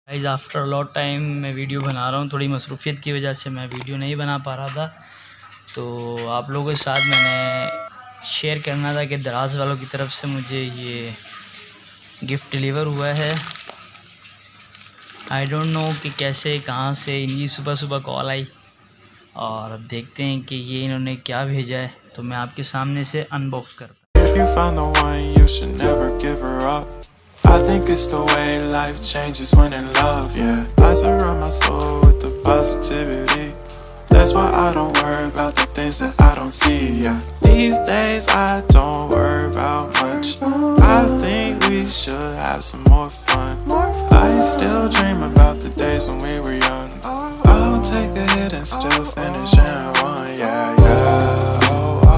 Guys after a lot time मैं video बना रहा हूँ। थोड़ी मसरूफ़ियत की वजह से मैं वीडियो नहीं बना पा रहा था, तो आप लोगों के साथ मैंने शेयर करना था कि दराज वालों की तरफ से मुझे ये गिफ्ट डिलीवर हुआ है। आई डोंट नो कि कैसे कहाँ से इनकी सुबह सुबह कॉल आई और अब देखते हैं कि ये इन्होंने क्या भेजा है, तो मैं आपके सामने से अनबॉक्स करता हूँ। I think it's the way life changes when in love, yeah. I surround my soul with the positivity. That's why I don't worry about the things that I don't see, yeah. These days I don't worry about much. I think we should have some more fun. I still dream about the days when we were young. I'll take a hit and still finish in one, yeah, yeah.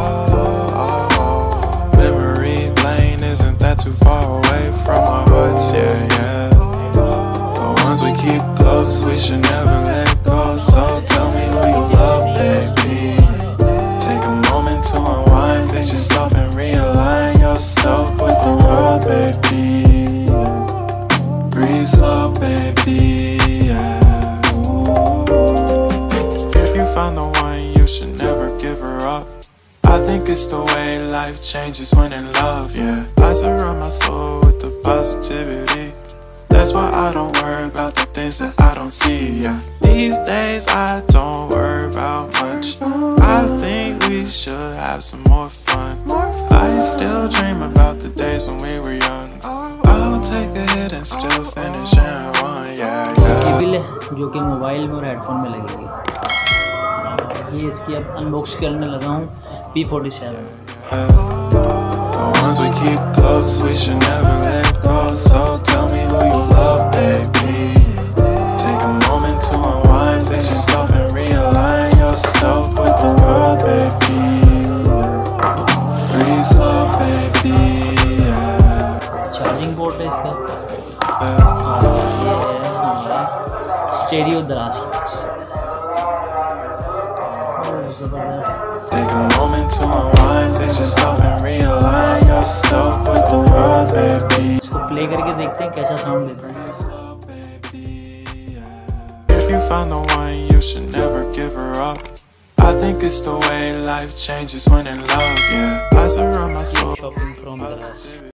Memory lane isn't that too far away from our hearts, yeah, yeah. The ones we keep close, we should never let go. So tell me who you love, baby. Take a moment to unwind, fix yourself and realign yourself with the world, baby. Breathe slow, baby, yeah. If you found the one, you should never give her up. I think it's the way life changes when in love, yeah. I surround my soul with the positivity. That's why I don't worry about the things that I don't see, yeah. These days I don't worry about much. I think we should have some more fun. I still dream about the days when we were young. I'll take a hit and still finish in one, yeah, yeah. Cable है जो कि mobile में और headphone में लगेगी। ये इसकी अब अनबॉक्स करने लगा हूँ P47। The ones we keep close, we should never let go. So tell me who you love, baby. Take a moment to unwind, fix yourself and realign yourself with the world, baby. Breathe slow, baby, yeah. Charging port है इसका। ये है हमारा stereo दराज। Take a moment to unwind, fix yourself and realign yourself with the world, baby. इसको play करके देखते हैं कैसा साउंड देता है। If you found the one, you should never give her up. I think it's the way life changes when in love, yeah. I surround my soul. Shopping from Daraz.